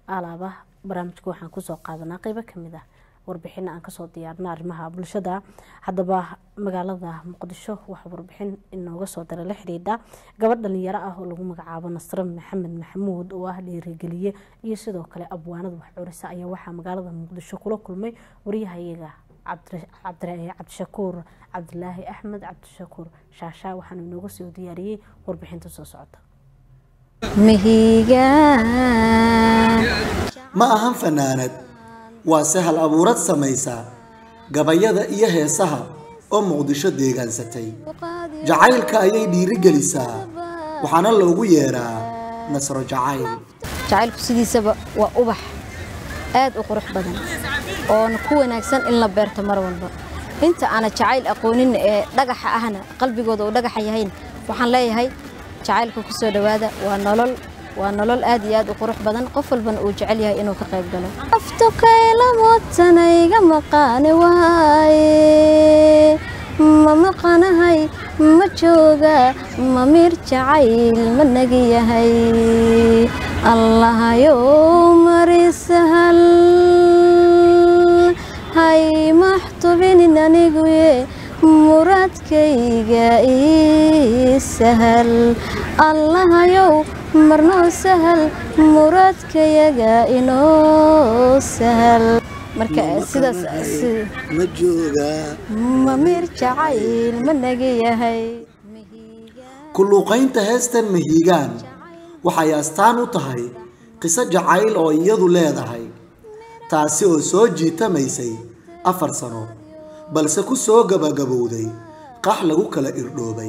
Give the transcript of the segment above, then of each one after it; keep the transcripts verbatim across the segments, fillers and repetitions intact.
alaaba barnaamijka waxaan ku soo qaadanaa qaybo kamid ah warbixin aan ka soo diyaarnaa arrimaha bulshada hadaba magaalada Muqdisho waxa warbixin inooga soo diray la xiriida gabadh dhalinyaro ah oo lagu magacaabo Nasra Maxamed Maxamuud oo ah dhiirigeliye iyo sidoo kale abwaanad wax curisa ayaa waxa magaalada Muqdisho kula kulmay wariyahayaga Cabdishakuur Cabdilaahi Axmed Cabdishakuur Shaasha waxaan inooga soo diyaariyay warbixinta soo socota ma ahan fanaanad waa sahal abuurad samaysa gabayada iyo heesaha oo Muqdisho deegaansatay jacaylka ayay dhiirigelisaa waxaana loogu yeeraa Nasro jacayl jacaylku sidiisaba waa ubax aad u qurux badan oo ku wanaagsan in la beerto mar walba inta ana jacayl aqoonin ee dhagaxa ahna qalbigooda uu dhagax yahay waxaan leeyahay jacaylku ku soo dhawaada waa nolol waa nolol aad iyo aad u qurux badan qof walban uu jecel yahay inuu ka qayb galo aftukayla mootanayga maqaan waaye ma maqanahay ma jooga ma mir jacayl ma nagi yahay allahayo marisahal hay mahtubin anigu muradkayga ii sahal allahayo marno sahal muradkayaga inoo sahal marka sidaas ma jooga ma mir jacayl ma nagi yahay ku luuqaynta heestan mahiigaan waxay astaan u tahay qiso jacayl oo iyadu leedahay taasi oo soo jiitamaysay afar sano balse ku soo gabagabowday qax lagu kala irdhoobay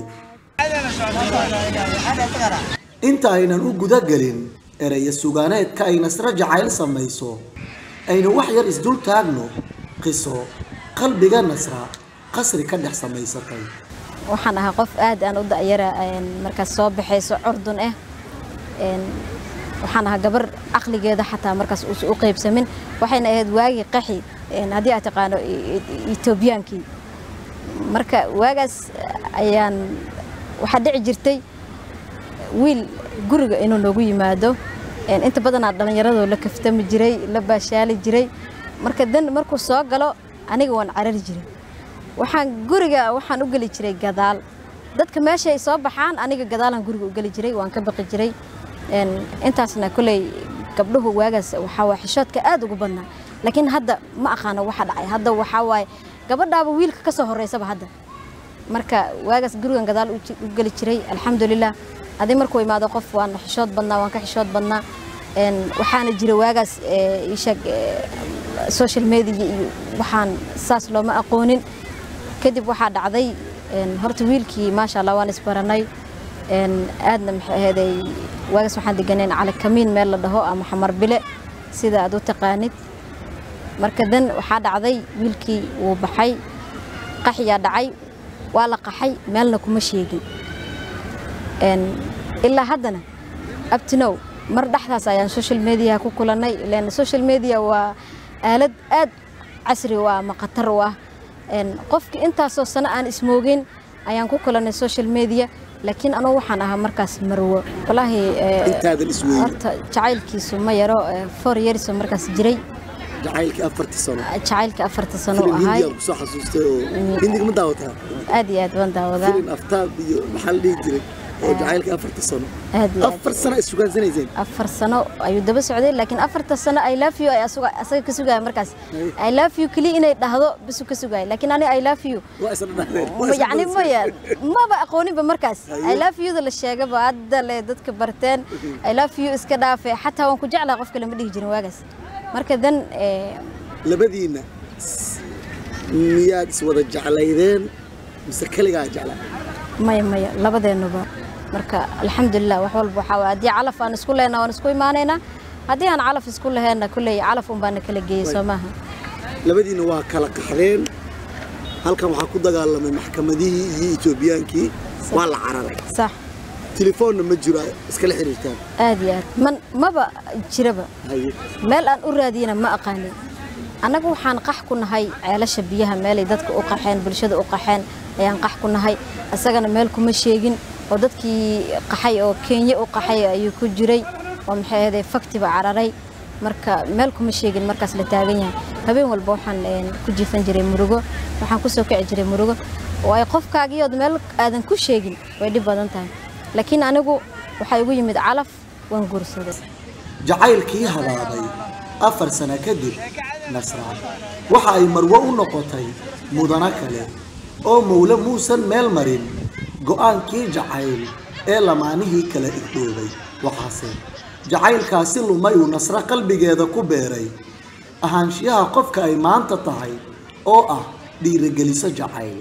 inta aynan u guda galin eraya sugaaneedka ay Nasra jacayl samayso ayna wax yar isdul taagno qiso qalbiga Nasra qasri ka dhex samaysatay waxaan ahaa qof aad aan u da'yara markaas soo baxayso curdun ah een waxaan ahaa gabar aqligeeda xataa markaas u qaybsamin waxayna ahayd waagi qaxi een hadii aad taqaano Ethiopiankii marka waagaas ayaan waxa dhici jirtay wiil guriga inuu noogu yimaado een inta badan dhalinyarada la kaftami jiray la baashaali jiray marka dan markuu soo galo aniga waan carari jiray waxaan guriga waxaan u gali jiray gadaal dadka meesha ay soo baxaan aniga gadaalan guriga u gali jiray waan ka baqi jiray een intaasna kulay gabdhuhu waagaas waxa waa xishoodka aad ugu badnaa laakiin hadda ma aqaano waxa dhacay hadda waxa waay gabadhaaba wiilka ka soo horeysaba hadda marka waagaas gurigan gadaal u gali jiray alxamdulillah adi markuu imaado qof waan xishood badnaa waan ka xishood badnaa een waxaana jira waagaas ee ishag social media iyo waxaan saas looma aqoonin kadib waxa dhacday een horta wiilkii ma sha Allah waan isbaranay een aadna maxaheeday waagaas waxaan deganeen cali kamiin meel la dhaho ama xamar bile sida aad u taqaanid marka dan waxa dhacday wiilkii uu baxay qaxiya dhacay waa la qaxay meelna kuma sheegin een illa haddana up to now mar dhaxdaas ayaan social media ku kulanay ilaan social media waa aalad aad casri waa ma qatar waa een qofkii intaas oo sano aan ismoogin ayaan ku kulanay social media laakiin anu waxaan ahaa markaas marwo wallahi intaadan isweyn horta jacaylkiisu ma yaro four years markaas jiray jacaylka afarta sano jacaylka afarta sano ahay ku soo xasuustay oo hindiga ma daawataa aad iyo aad waan daawadaa filin aftaab iyo maxal dhigi jiray oo jacaylka afarta sano afar sano isugaan sanayseen afar sano ayuu daba socday laakiin afarta sano I love you ay asuga asaga ka sugay markaas I love you kali inay dhahdo bisu ka sugay laakiin ani I love you waa isla dhahdeen yani ma yar ma ba aqoonin ba markaas I love you la sheegay ba hadda le dadka barteen I love you iska dhaafay xataa waan ku jeclaa qof kale ma dhigi jirin waagaas marka dan ee labadiina miyaad is wada jeclaydeen mise kaligaa jeclaa maya maya labadeenaba marka alxamdulillah wax walba waxa waa hadii calaf aan isku leenahay waan isku imaanayna hadii aan calaf isku lahayn kulay calaf un baan kala geeyay Soomaha labadiina waa kala qaxdeen halkan waxa ku dagaalamay maxkamadihii iyo Ethiopiankii waa la cararay sax telefoon ma jiro iska la xiriirtaan aad iyo aad man maba jiraba meel aan u raadiyana ma aqaanin anagu waxaan qax ku nahay ceelasha biyaha meel ay dadka u qaxeen bulshada u qaxeen ayaan qax ku nahay asagana meel kuma sheegin oo dadkii qaxay oo Kenya u qaxay ayuu ku jiray oo maxay ahayd faktiba cararay marka meel kuma sheegin markaas la taagan yahay habeen walba waxaan ku jiifan jiray murugo waxaan ku soo kici jiray murugo oo ay qofkaagiyood meel aadan ku sheegin way dhib badan tahay laakiin anigu waxay ugu yimid calaf waan guursaday jacaylkii halaabay afar sano kadib Nasra waxa ay marwo u noqotay mudana kale oo mawla muusan meel marin go'aankii jacayl ee lamaanihii kala igdoobay waxaase jacaylkaasi lumay uu Nasra qalbigeeda ku beeray ahaanshiyaha qofka ay maanta tahay oo ah dhiirigeliso jacayl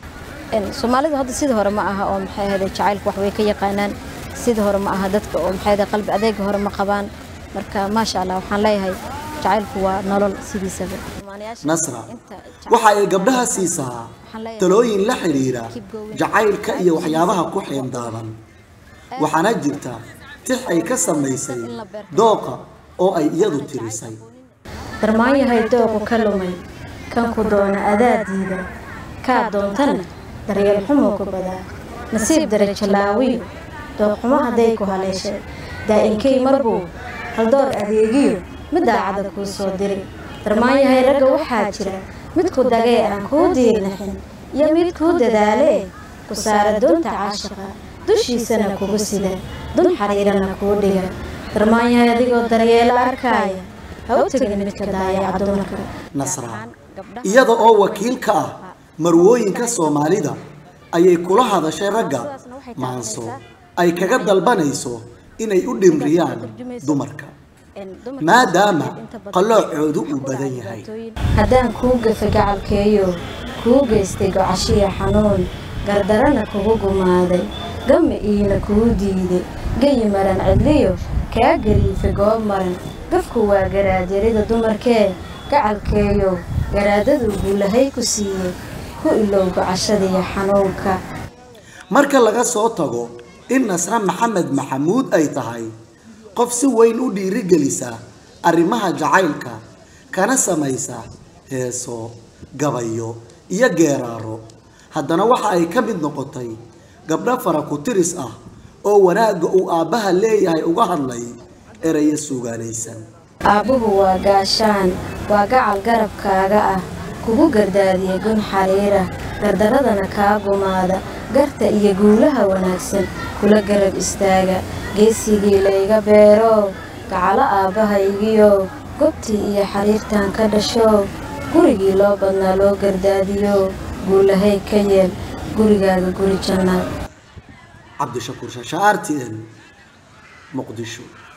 in Soomaalidu hadda sidii hore ma aha oo maxay ahayd jacaylku wax way ka yaqaanaan sidii hore ma aha dadka oo maxay ahayd qalbi adeeg hore ma qabaan marka ma sha Allah waxaan leeyahay jacaylku waa nolol sidiisaba Nasra waxa ay gabdhaha siisaa talooyin la xiriira jacaylka iyo waxyaabaha ku xeendaaban waxaana jirta tix ay ka samaysay dooqa oo ay iyadu tirisay darmaan yahay dooqu ka lumay kan ku doona adaadiida ka doontana daryeel xumo ku badaa nasiib darajo laawiyo dooqmo haday ku haleeshay daa'inkay marbu hal door adeegiyo mid daacada ku soo diray darmaan yahay ragga waxaa jira mid ku dagay aan ku diirnaxin iyo mid ku dadaalee ku saara doonta caashiqa dushiisana kugu sida dun xariirana kuu dhiga darmaan yahay adigoo daryeelo arkaya ha u tegin midka daayaca dumarka Nasra iyada oo wakiil ka ah marwooyinka Soomaalida ayay kula hadashay ragga maanso ay kaga dalbanayso inay u dhimriyaan dumarka maadaama qalloocoodu uu badan yahay haddaan kuu gafa gacalkeeyo kuu geystay gocashiya xanuun gardarana kugu gumaaday gama iina kuu diiday gayi maran cidliyo kaa gariifay goob maran gafku waa garaajirida dumarkee gacalkeeyo garaadadu guulahay ku siiyey ku ilow gocashadiiyo xanuunka marka laga soo tago in Nasra Maxamed Maxamuud ay tahay qof si weyn u dhiirigelisa arrimaha jacaylka kana samaysa heeso gabayo iyo geeraaro haddana waxa ay ka mid noqotay gabdho fara ku tiris ah oo wanaaga uu aabaha leeyahay uga hadlay erayo suugaanaysan aabuhu waa gaashaan waa gacal garabkaaga ah kugu gardaadiye gun xariira gardaradana kaa gumaada garta iyo guulaha wanaagsan kula garab istaaga geesigii layga beero gacalo aabahaygiyo gobtii iyo xariirtan ka dhasho gurigii loo badnaa loo gardaadiyo guulahay ka yeel gurigaaga guri jannaad Cabdishakuur Shaasha R T N Muqdisho.